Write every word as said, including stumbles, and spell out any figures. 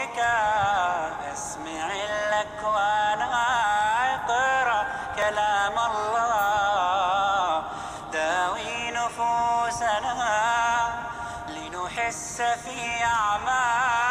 اسمع الأكوان اقرأ كلام الله، داوي نفوسنا لنحس في أعمال